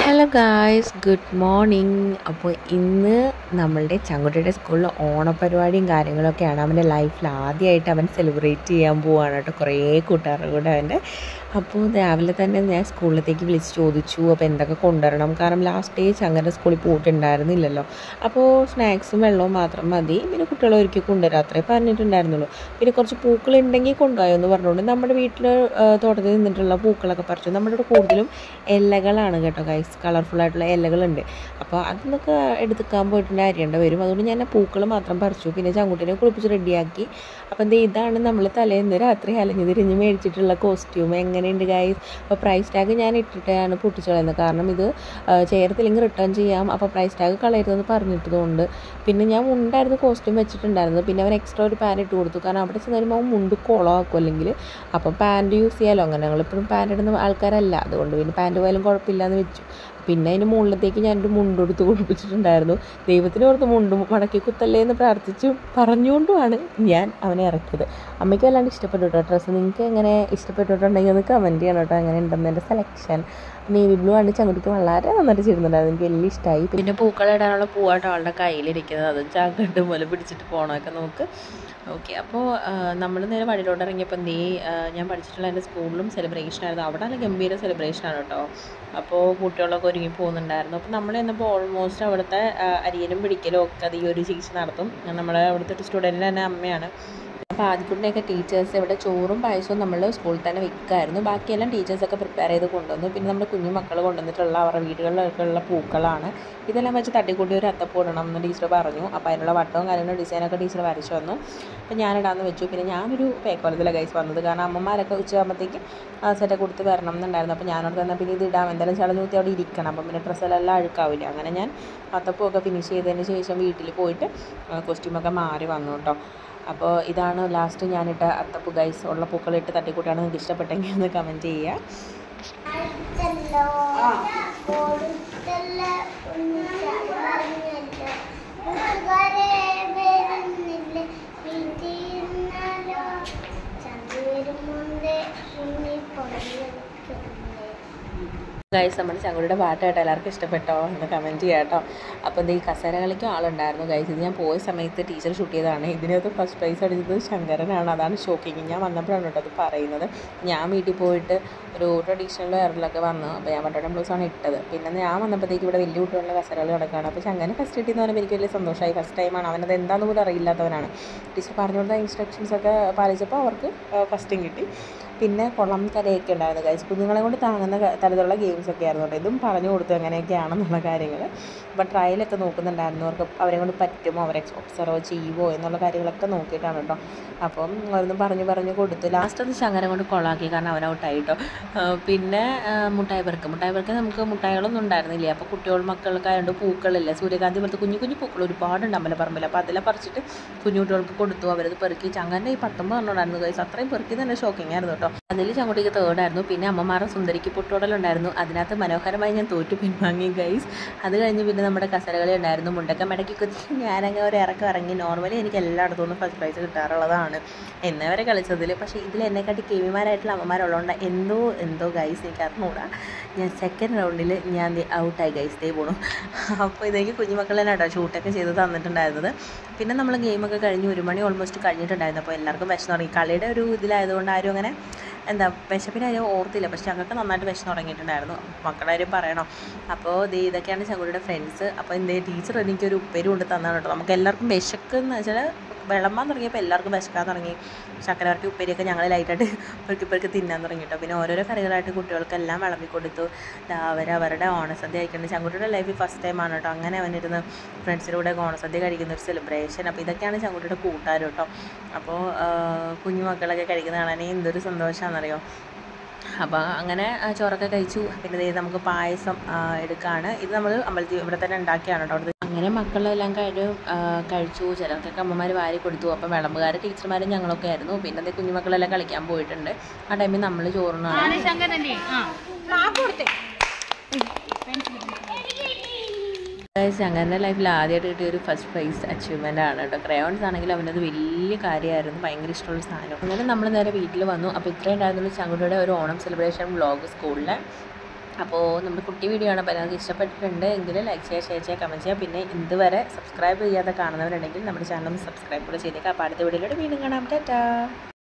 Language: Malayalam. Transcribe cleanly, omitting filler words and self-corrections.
Hello guys, good morning. അപ്പോൾ ഇന്ന് നമ്മളുടെ ചങ്കുട്ടിയുടെ സ്കൂളിൽ ഓണപരിപാടിയും കാര്യങ്ങളൊക്കെയാണ്. അവൻ്റെ ലൈഫിൽ ആദ്യമായിട്ട് അവൻ സെലിബ്രേറ്റ് ചെയ്യാൻ പോവുകയാണ് കേട്ടോ, കുറേ കൂട്ടുകാരുടെ കൂടെ അവൻ്റെ. അപ്പോൾ രാവിലെ തന്നെ ഞാൻ സ്കൂളിലേക്ക് വിളിച്ച് ചോദിച്ചു അപ്പോൾ എന്തൊക്കെ കൊണ്ടുവരണം, കാരണം ലാസ്റ്റ് ഡേ ചങ്ങൻ്റെ സ്കൂളിൽ പോയിട്ടുണ്ടായിരുന്നില്ലല്ലോ. അപ്പോൾ സ്നാക്സും വെള്ളവും മാത്രം മതി, പിന്നെ കുട്ടികളെ ഒരുക്കി കൊണ്ടുവരാം അത്രേ പറഞ്ഞിട്ടുണ്ടായിരുന്നുള്ളൂ. പിന്നെ കുറച്ച് പൂക്കളുണ്ടെങ്കിൽ കൊണ്ടുപോയോ എന്ന് പറഞ്ഞുകൊണ്ട് നമ്മുടെ വീട്ടിൽ തോട്ടത്തിൽ നിന്നിട്ടുള്ള പൂക്കളൊക്കെ പറിച്ചു. നമ്മുടെ ഇവിടെ കൂടുതലും ഇലകളാണ് കേട്ടോ ഗൈസ്, കളർഫുള്ളായിട്ടുള്ള ഇലകളുണ്ട്. അപ്പോൾ അതൊക്കെ എടുക്കാൻ പോയിട്ടുണ്ട്, അരിയേണ്ട വരും. അതുകൊണ്ട് ഞാൻ ആ പൂക്കൾ മാത്രം പറിച്ചു. പിന്നെ ചങ്കുട്ടിനെ കുളിപ്പിച്ച് റെഡിയാക്കി. അപ്പോൾ ഇതാണ് നമ്മൾ തലേന്ന് രാത്രി അലഞ്ഞു തിരിഞ്ഞ് മേടിച്ചിട്ടുള്ള കോസ്റ്റ്യൂം. എങ്ങനെയുണ്ട് ഗൈസ്? അപ്പോൾ പ്രൈസ് ടാഗ് ഞാൻ ഇട്ടിട്ടാണ് പൊട്ടിച്ചു കളയുന്നത്, കാരണം ഇത് ചേർത്തില്ലെങ്കിൽ റിട്ടേൺ ചെയ്യാം. അപ്പോൾ പ്രൈസ് ടാഗ് കളയരുതെന്ന് പറഞ്ഞിട്ടതുകൊണ്ട്. പിന്നെ ഞാൻ മുണ്ടായിരുന്നു കോസ്റ്റ്യൂം വെച്ചിട്ടുണ്ടായിരുന്നത്. പിന്നെ അവൻ എക്സ്ട്രാ ഒരു പാൻറ് ഇട്ട് കൊടുത്തു, കാരണം അവിടെ ചെന്ന് വരുമ്പോൾ അവൻ മുണ്ട് കുളമാക്കും അല്ലെങ്കിൽ. അപ്പം പാൻറ് യൂസ് ചെയ്യാമല്ലോ, അങ്ങനെ ഞങ്ങളിപ്പോഴും പാൻറ് ഇടുന്ന ആൾക്കാരല്ല, അതുകൊണ്ട് പിന്നെ പാൻറ് പോയാലും കുഴപ്പമില്ലാന്ന് വെച്ചു. പിന്നെ അതിന് മുകളിലത്തേക്ക് ഞാനൊരു മുണ്ടെടുത്ത് കുളിപ്പിച്ചിട്ടുണ്ടായിരുന്നു. ദൈവത്തിന് ഓർത്ത് മുണ്ട് മടക്കി കുത്തല്ലേ എന്ന് പ്രാർത്ഥിച്ചു പറഞ്ഞുകൊണ്ടുമാണ് ഞാൻ അവനെ ഇറക്കിയത്. അമ്മയ്ക്ക് വല്ലാണ്ട് ഇഷ്ടപ്പെട്ടു കേട്ടോ ഡ്രസ്സ്. നിങ്ങൾക്ക് എങ്ങനെ ഇഷ്ടപ്പെട്ടിട്ടുണ്ടെങ്കിൽ ഒന്ന് കമൻറ്റ് ചെയ്യണം കേട്ടോ, എങ്ങനെ ഉണ്ടെന്ന് എൻ്റെ സെലക്ഷൻ. നേവി ബ്ലൂ ആണ് ചങ്കുട്ടിക്ക് വളരെ നന്നായിട്ട് ചേരുന്നുണ്ടായിരുന്നു, എനിക്ക് വലിയ ഇഷ്ടമായി. പിന്നെ പൂക്കളിടാനുള്ള പൂവാട്ടോ അവളുടെ കയ്യിലിരിക്കുന്നത്, അതും ചാങ്കട്ട് പോലെ പിടിച്ചിട്ട് പോകണമൊക്കെ നോക്ക്. ഓക്കെ, അപ്പോൾ നമ്മൾ നേരെ വഴിയിലോട്ട് ഇറങ്ങിയപ്പോൾ ഞാൻ പഠിച്ചിട്ടുള്ള എൻ്റെ സ്കൂളിലും സെലിബ്രേഷനായിരുന്നു. അവിടെ നല്ല ഗംഭീര സെലിബ്രേഷനാണ് കേട്ടോ. അപ്പോൾ കുട്ടികളൊക്കെ ഒരുങ്ങി പോകുന്നുണ്ടായിരുന്നു. അപ്പോൾ നമ്മൾ ചെന്നപ്പോൾ ഓൾമോസ്റ്റ് അവിടുത്തെ അരിയലും പിടിക്കലും ഒക്കെ അത് ഈ ഒരു ചേച്ചി നടത്തും. നമ്മുടെ അവിടുത്തെ ഒരു സ്റ്റുഡൻറ്റിൻ്റെ തന്നെ അമ്മയാണ്. അപ്പോൾ ആദ്യക്കുട്ടിൻ്റെയൊക്കെ ടീച്ചേഴ്സ് ഇവിടെ ചോറും പായസവും നമ്മൾ സ്കൂളിൽ തന്നെ വെക്കുമായിരുന്നു. ബാക്കിയെല്ലാം ടീച്ചേഴ്സൊക്കെ പ്രിപ്പയർ ചെയ്ത് കൊണ്ടുവന്നു. പിന്നെ നമ്മുടെ കുഞ്ഞു മക്കൾ കൊണ്ടുവന്നിട്ടുള്ള അവരുടെ വീടുകളിലൊക്കെയുള്ള പൂക്കളാണ്. ഇതെല്ലാം വെച്ച് തട്ടിക്കൂട്ടി ഒരു അത്തപ്പൂ ഇടണം എന്ന് ടീച്ചർ പറഞ്ഞു. അപ്പോൾ അതിനുള്ള വട്ടവും കാര്യങ്ങളും ഡിസൈനൊക്കെ ടീച്ചർ വരച്ചു വന്നു. അപ്പോൾ ഞാനിടാമെന്ന് വെച്ചു. പിന്നെ ഞാനൊരു പേക്കോലത്തിലെ ഗൈസ് വന്നത്, കാരണം അമ്മമാരൊക്കെ ഉച്ചയാകുമ്പോഴത്തേക്ക് സെറ്റൊക്കെ കൊടുത്ത് വരണം എന്നുണ്ടായിരുന്നു. അപ്പോൾ ഞാനോട് തന്നെ പിന്നെ ഇത് ഇടാം, എന്തായാലും ചളഞ്ഞൂത്തി അവിടെ ഇരിക്കണം, അപ്പം പിന്നെ ഡ്രസ്സെല്ലാം അഴുക്കാവില്ല. അങ്ങനെ ഞാൻ അത്തപ്പൂവൊക്കെ ഫിനിഷ് ചെയ്തതിന് ശേഷം വീട്ടിൽ പോയിട്ട് കോസ്റ്റ്യൂമൊക്കെ മാറി വന്നു കേട്ടോ. അപ്പോൾ ഇതാണ് ലാസ്റ്റ് ഞാനിട്ട അത്തപ്പൂ ഗൈസ്. ഉള്ള പൂക്കളിട്ട് തട്ടിക്കൂട്ടാണ്. നിങ്ങൾക്ക് ഇഷ്ടപ്പെട്ടെങ്കിൽ ഒന്ന് കമൻറ്റ് ചെയ്യുക. ഗൈസ്, നമ്മുടെ ചങ്കുടിയുടെ പാട്ടായിട്ട് എല്ലാവർക്കും ഇഷ്ടപ്പെട്ടോ എന്ന് കമൻറ്റ് ചെയ്യാം കേട്ടോ. അപ്പോൾ ഈ കസേര കളിക്കും ആളുണ്ടായിരുന്നു ഗൈസ്. ഇത് ഞാൻ പോയ സമയത്ത് ടീച്ചർ ഷൂട്ട് ചെയ്തതാണ്. ഇതിനകത്ത് ഫസ്റ്റ് പ്രൈസ് അടിച്ചത് ശങ്കരനാണ്. അതാണ് ഷോക്കിങ്. ഞാൻ വന്നപ്പോഴാണ് കേട്ടോ അത് പറയുന്നത്. ഞാൻ വീട്ടിൽ പോയിട്ട് ഒരു ട്രഡീഷണൽ വെയറിലൊക്കെ വന്നു. അപ്പോൾ ഞാൻ ബട്ടൺ ബ്ലൗസാണ് ഇട്ടത്. പിന്നെ ഞാൻ വന്നപ്പോഴത്തേക്ക് ഇവിടെ വലിയ കുട്ടികളുടെ കസേരകൾ കിടക്കുകയാണ്. അപ്പോൾ ശങ്കരൻ ഫസ്റ്റ് കിട്ടിയെന്ന് പറയുമ്പോൾ എനിക്ക് വലിയ സന്തോഷമായി. ഫസ്റ്റ് ടൈമാണ്, അവനത് എന്താണെന്ന് പോലും അറിയില്ലാത്തവനാണ്. ടീച്ചർ പറഞ്ഞു കൊടുത്ത ഇൻസ്ട്രക്ഷൻസൊക്കെ പാലിച്ചപ്പോൾ അവർക്ക് ഫസ്റ്റും കിട്ടി. പിന്നെ കുളം കരയൊക്കെ ഉണ്ടായിരുന്നു ഗൈസ്. കുഞ്ഞുങ്ങളെ കൊണ്ട് താങ്ങുന്ന തരത്തിലുള്ള ഗെയിംസൊക്കെ ആയിരുന്നു കേട്ടോ. ഇതും പറഞ്ഞു കൊടുത്തു എങ്ങനെയൊക്കെയാണെന്നുള്ള കാര്യങ്ങൾ. അപ്പോൾ ട്രയലൊക്കെ നോക്കുന്നുണ്ടായിരുന്നു, അവർക്ക് അവരെ കൊണ്ട് പറ്റുമോ, അവരെ ഒബ്സർവ് ചെയ്യുമോ എന്നുള്ള കാര്യങ്ങളൊക്കെ നോക്കിയിട്ടാണ് കേട്ടോ. അപ്പം അതൊന്നും പറഞ്ഞു കൊടുത്തു. ലാസ്റ്റ് അത് ശങ്കരൻ കൊണ്ട് കൊളാക്കി, കാരണം അവൻ ഔട്ടായി കേട്ടോ. പിന്നെ മുട്ടായി പെറുക്ക് നമുക്ക് മുട്ടായികളൊന്നും ഉണ്ടായിരുന്നില്ല. അപ്പോൾ കുട്ടികൾ മക്കൾക്കായതുകൊണ്ട് പൂക്കളില്ല, സൂര്യകാന്തി പോലത്തെ കുഞ്ഞു കുഞ്ഞു പൂക്കൾ ഒരുപാടുണ്ട് അമ്പലപ്പറമ്പിൽ. അപ്പോൾ അതെല്ലാം പറിച്ചിട്ട് കുഞ്ഞു കുട്ടികൾക്ക് കൊടുത്തു. അവരത് പെറുക്കി. ചങ്കൻ്റെ ഈ 19 ഉണ്ടായിരുന്നു ഗൈസ്. അത്രയും പെറുക്കി തന്നെ ഷോക്കിംഗ് ആയിരുന്നു കേട്ടോ. അതിൽ ചങ്കുട്ടിക്ക് തേർഡായിരുന്നു. പിന്നെ അമ്മമാരുടെ സുന്ദരിക്ക് പൊട്ടുടലുണ്ടായിരുന്നു. അതിനകത്ത് മനോഹരമായി ഞാൻ തോറ്റു പിൻവാങ്ങി ഗൈസ്. അത് കഴിഞ്ഞ് പിന്നെ നമ്മുടെ കസരകളി ഉണ്ടായിരുന്നു. മുണ്ടൊക്കെ മടക്കി കുത്തി ഞാനങ്ങനെ ഒരു ഇറങ്ങി. നോർമലി എനിക്ക് എല്ലായിടത്തും നിന്ന് ഫസ്റ്റ് പ്രൈസ് കിട്ടാറുള്ളതാണ് എന്നവരെ കളിച്ചതിൽ. പക്ഷേ ഇതിൽ എന്നെക്കാട്ടി കേവിമാരായിട്ടുള്ള അമ്മമാരുള്ളതുകൊണ്ട് എന്തോ ഗൈസ് എനിക്ക് അറിഞ്ഞൂടാ. ഞാൻ സെക്കൻഡ് റൗണ്ടിൽ ഞാൻ ഔട്ടായി ഗൈസ്. പോണു. അപ്പോൾ ഇതേക്ക് കുഞ്ഞുമക്കൾ തന്നെ കേട്ടോ ഷൂട്ടൊക്കെ ചെയ്ത് തന്നിട്ടുണ്ടായിരുന്നത്. പിന്നെ നമ്മൾ ഗെയിമൊക്കെ കഴിഞ്ഞ് 1 മണി ഓൾമോസ്റ്റ് കഴിഞ്ഞിട്ടുണ്ടായിരുന്നു. അപ്പോൾ എല്ലാവർക്കും വിശന്ന് തുടങ്ങി. കളിയുടെ ഒരു ഇതിലായതുകൊണ്ട് ആരും അങ്ങനെ വിശപ്പിന് ആരും ഓർത്തില്ല. പക്ഷെ ഞങ്ങൾക്ക് നന്നായിട്ട് വിശന്ന് തുടങ്ങിയിട്ടുണ്ടായിരുന്നു. മക്കളുടെ കാര്യം പറയണോ. അപ്പോൾ ഇതൊക്കെയാണ് ചങ്കുടിയുടെ ഫ്രണ്ട്സ്. അപ്പോൾ ടീച്ചർ എനിക്കൊരു ഉപ്പേരി കൊണ്ട് തന്നാണ് കേട്ടോ. നമുക്ക് എല്ലാവർക്കും വിശക്കെന്ന് വെച്ചാൽ വിളമ്പാൻ തുടങ്ങിയപ്പോൾ എല്ലാവർക്കും വിശക്കാൻ തുടങ്ങി. ശർക്കരവരട്ടി ഉപ്പേരിയൊക്കെ ഞങ്ങൾ ലൈറ്റായിട്ട് പെറുക്കി തിന്നാൻ തുടങ്ങി കേട്ടോ. പിന്നെ ഓരോരോ കറികളായിട്ട് കുട്ടികൾക്കെല്ലാം വിളമ്പി കൊടുത്തു. അവരുടെ ഓണസദ്യ കഴിക്കുന്നത് ചങ്കുട്ടിയുടെ ലൈഫിൽ ഫസ്റ്റ് ടൈമാണ് കേട്ടോ. അങ്ങനെ അവനിരുന്ന് ഫ്രണ്ട്സിൻ്റെ കൂടെ ഓണസദ്യ കഴിക്കുന്ന ഒരു സെലിബ്രേഷൻ. അപ്പോൾ ഇതൊക്കെയാണ് ചങ്കുട്ടിയുടെ കൂട്ടുകാർ കേട്ടോ. അപ്പോൾ കുഞ്ഞു മക്കളൊക്കെ കഴിക്കുന്ന കാണാൻ എന്തൊരു സന്തോഷമാണെന്നറിയോ. അപ്പോൾ അങ്ങനെ ചോറൊക്കെ കഴിച്ചു. പിന്നെ നമുക്ക് പായസം എടുക്കുകയാണ്. ഇത് നമ്മൾ അമ്പലത്തിൽ ഇവിടെ തന്നെ ഉണ്ടാക്കിയാണ് കേട്ടോ. അങ്ങനെ മക്കളെല്ലാം കഴിച്ചു. ചിലർക്കൊക്കെ അമ്മമാർ വാരി കൊടുത്തു. അപ്പം വിളമ്പുകാർ ടീച്ചർമാരും ഞങ്ങളൊക്കെ ആയിരുന്നു. പിന്നെ കുഞ്ഞുമക്കളെല്ലാം കളിക്കാൻ പോയിട്ടുണ്ട്. ആ ടൈമിൽ നമ്മൾ ചോറിനാണ്. ശങ്കരൻ്റെ ലൈഫിൽ ആദ്യമായിട്ട് കിട്ടിയ ഒരു ഫസ്റ്റ് പ്രൈസ് അച്ചീവ്മെൻ്റ് ആണ് കേട്ടോ. ക്രയോൺസ് ആണെങ്കിലും അവനത് വലിയ കാര്യമായിരുന്നു, ഭയങ്കര ഇഷ്ടമുള്ള സാധനം. അങ്ങനെ നമ്മൾ നേരെ വീട്ടിൽ വന്നു. അപ്പോൾ ഇത്രയും ഉണ്ടായിരുന്നുള്ളൂ ചങ്കുട്ടിയുടെ ഒരു ഓണം സെലിബ്രേഷൻ വ്ളോഗ് സ്കൂളിൽ. അപ്പോൾ നമ്മുടെ കുട്ടി വീഡിയോ ആണ്. അപ്പോൾ എല്ലാവർക്കും ഇഷ്ടപ്പെട്ടിട്ടുണ്ട് എങ്കിൽ ലൈക്ക് ചെയ്യുക, ഷെയർ ചെയ്യുക, കമൻറ്റ് ചെയ്യുക. പിന്നെ ഇതുവരെ സബ്സ്ക്രൈബ് ചെയ്യാതെ കാണുന്നവരുണ്ടെങ്കിൽ നമ്മുടെ ചാനൽ ഒന്ന് സബ്സ്ക്രൈബ് കൂടെ ചെയ്തേക്കാം. അപ്പോൾ അടുത്ത വീഡിയോയിലൂടെ വീണ്ടും കാണാം. ടാറ്റാ.